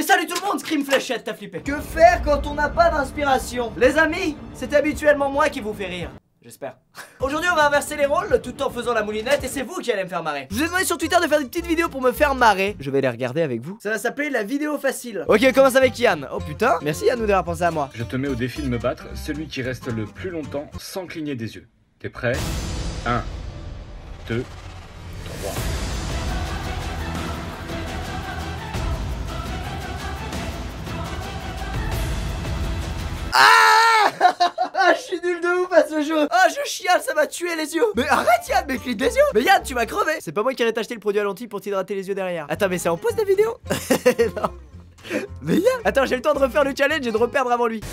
salut tout le monde, Scream Fléchette, t'as flippé. Que faire quand on n'a pas d'inspiration? Les amis, c'est habituellement moi qui vous fais rire. J'espère. Aujourd'hui on va inverser les rôles tout en faisant la moulinette et c'est vous qui allez me faire marrer. Je vous ai demandé sur Twitter de faire des petites vidéos pour me faire marrer. Je vais les regarder avec vous. Ça va s'appeler la vidéo facile. Ok, on commence avec Yann. Oh putain, merci Yann d'avoir pensé à moi. Je te mets au défi de me battre, celui qui reste le plus longtemps sans cligner des yeux. T'es prêt? 1, 2, 3. Ah, je suis nul de ouf à ce jeu. Ah, je chiale, ça m'a tué les yeux. Mais arrête Yann, mais clique les yeux. Mais Yann, tu m'as crevé. C'est pas moi qui allais t'acheter le produit à lentilles pour t'hydrater les yeux derrière. Attends, mais c'est en pause la vidéo? Non. Mais Yann, attends, j'ai le temps de refaire le challenge et de reperdre avant lui.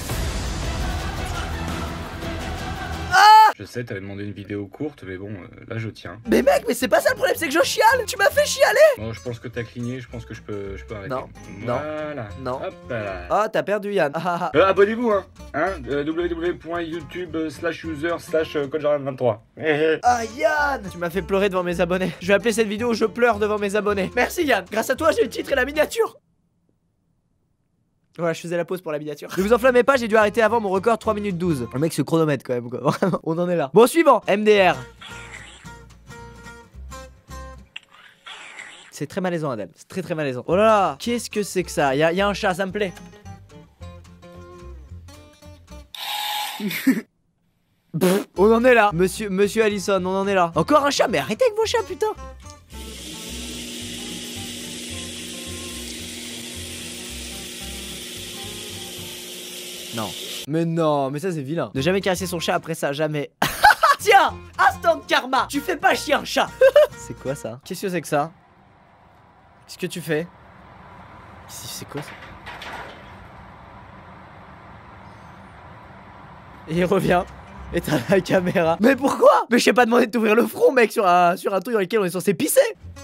Je sais, t'avais demandé une vidéo courte, mais bon, là je tiens. Mais mec, mais c'est pas ça le problème, c'est que je chiale. Tu m'as fait chialer. Bon, je pense que t'as cligné, je pense que je peux arrêter. Non, voilà. non. Hop là. Ah, t'as perdu Yann. Abonnez-vous, hein, www.youtube/user/codejardan23. Ah Yann, tu m'as fait pleurer devant mes abonnés. Je vais appeler cette vidéo Je pleure devant mes abonnés. Merci Yann, grâce à toi j'ai le titre et la miniature. Voilà, je faisais la pause pour la miniature. Ne vous enflammez pas, j'ai dû arrêter avant mon record 3 minutes 12. Le mec se chronomètre quand même quoi. Vraiment, on en est là. Bon, suivant, MDR. C'est très malaisant Adèle, c'est très malaisant. Oh là là, qu'est-ce que c'est que ça? Y a un chat, ça me plaît. On en est là. Monsieur Allison, on en est là. Encore un chat, mais arrêtez avec vos chats putain. Non. Mais non, mais ça c'est vilain. Ne jamais caresser son chat après ça, jamais. Tiens, instant karma. Tu fais pas chier un chat. C'est quoi ça? Qu'est-ce que c'est que ça? Qu'est-ce que tu fais? C'est quoi ça? Et il revient. Et t'as la caméra. Mais pourquoi? Mais je t'ai pas demandé de t'ouvrir le front mec sur un truc dans lequel on est censé pisser.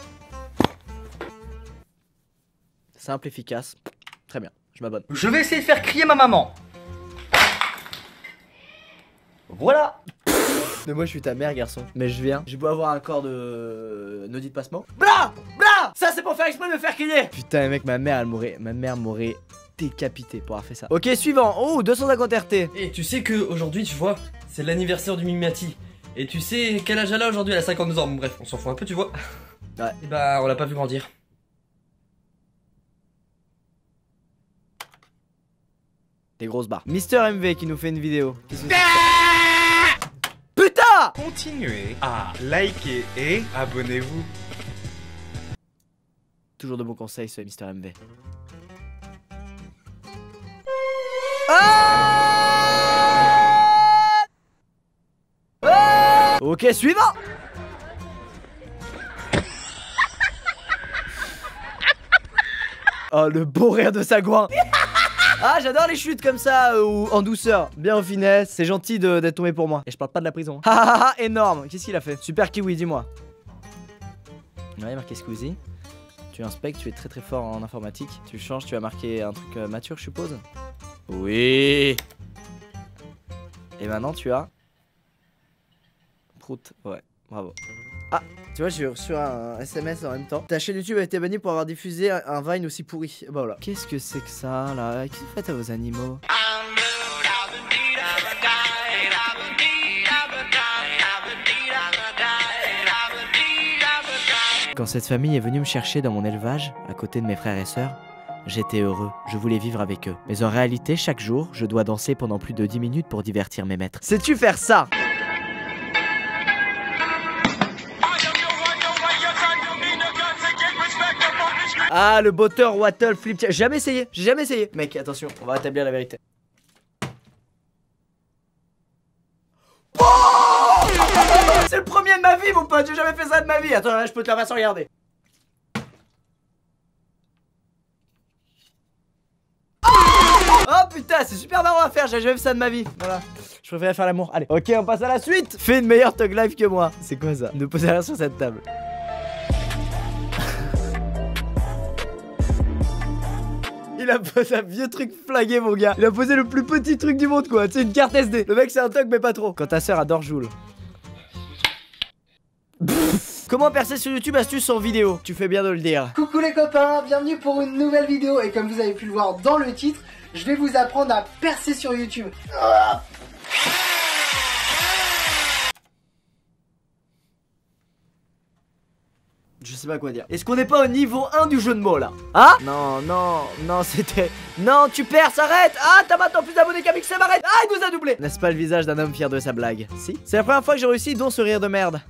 Simple, efficace. Très bien, je m'abonne. Je vais essayer de faire crier ma maman. Voilà. Mais moi je suis ta mère garçon. Mais je viens. J'ai beau avoir un corps de... Ne dites pas ce mot. Blah blah. Ça c'est pour faire exprès de me faire crier. Putain mec, ma mère m'aurait décapité pour avoir fait ça. Ok, suivant. Oh, 250 RT. Et tu sais que aujourd'hui, tu vois, c'est l'anniversaire du Mimimati. Et tu sais quel âge elle a aujourd'hui? Elle a 52 ans. Bon bref, on s'en fout un peu, tu vois. Ouais. Et bah on l'a pas vu grandir. Des grosses barres. Mister MV qui nous fait une vidéo. Putain! Continuez à liker et abonnez-vous. Toujours de bons conseils ce Mister MV. Ok, suivant. Oh, le beau rire de Sagouin. Ah, j'adore les chutes comme ça, ou en douceur, bien en finesse. C'est gentil d'être tombé pour moi. Et je parle pas de la prison. Ah, énorme. Qu'est-ce qu'il a fait? Super kiwi, dis-moi. Ouais, marqué Squeezie. Tu inspectes, tu es très fort en informatique. Tu changes, tu vas marquer un truc mature, je suppose. Oui. Et maintenant, tu as... Prout, ouais, bravo. Ah, tu vois, j'ai reçu un SMS en même temps. Ta chaîne YouTube a été bannie pour avoir diffusé un Vine aussi pourri. Bah voilà. Qu'est-ce que c'est que ça là? Qu'est-ce que vous faites à vos animaux? Quand cette famille est venue me chercher dans mon élevage, à côté de mes frères et sœurs, j'étais heureux, je voulais vivre avec eux. Mais en réalité, chaque jour, je dois danser pendant plus de 10 minutes pour divertir mes maîtres. Sais-tu faire ça? Ah, le botteur Wattle Flip. J'ai jamais essayé. Mec, attention, on va établir la vérité. Oh, c'est le premier de ma vie, mon pote. J'ai jamais fait ça de ma vie. Attends, là, je peux te la faire sans regarder. Oh putain, c'est super marrant à faire. J'ai jamais fait ça de ma vie. Voilà. Je préfère faire l'amour. Allez, ok, on passe à la suite. Fais une meilleure Tug Life que moi. C'est quoi ça? Ne posez rien sur cette table. Il a posé un vieux truc flagué, mon gars. Il a posé le plus petit truc du monde, quoi. C'est une carte SD. Le mec, c'est un Tug, mais pas trop. Quand ta soeur adore Joule. Comment percer sur YouTube, astuce en vidéo. Tu fais bien de le dire. Coucou les copains, bienvenue pour une nouvelle vidéo. Et comme vous avez pu le voir dans le titre, je vais vous apprendre à percer sur YouTube. Je sais pas quoi dire. Est-ce qu'on n'est pas au niveau 1 du jeu de mots là? Ah? Non, non, non, c'était... Non, tu perds, arrête! Ah, t'as maintenant plus d'abonnés qu'Amixem, arrête! Ah, il nous a doublé! N'est-ce pas le visage d'un homme fier de sa blague? Si. C'est la première fois que j'ai réussi, dont ce rire de merde.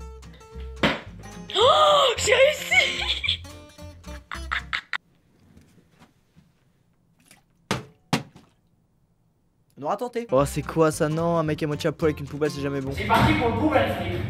Oh, j'ai réussi! On aura tenté. Oh, c'est quoi ça? Non, un mec à moitié à poil avec une poubelle, c'est jamais bon. C'est parti pour le poubelle, Philippe.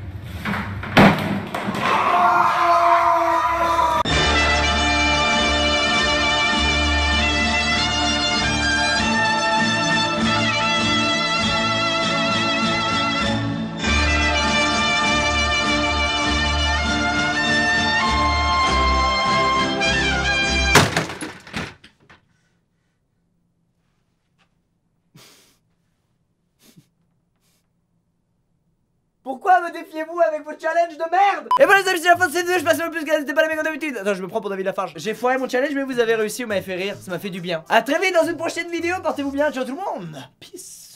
Pourquoi me défiez-vous avec vos challenges de merde? Et voilà les amis, c'est la fin de cette vidéo, je passe le plus que n'hésitez pas à les comme d'habitude. Attends, je me prends pour David Lafarge. J'ai foiré mon challenge mais vous avez réussi, vous m'avez fait rire, ça m'a fait du bien. A très vite dans une prochaine vidéo, portez-vous bien, ciao tout le monde. Peace.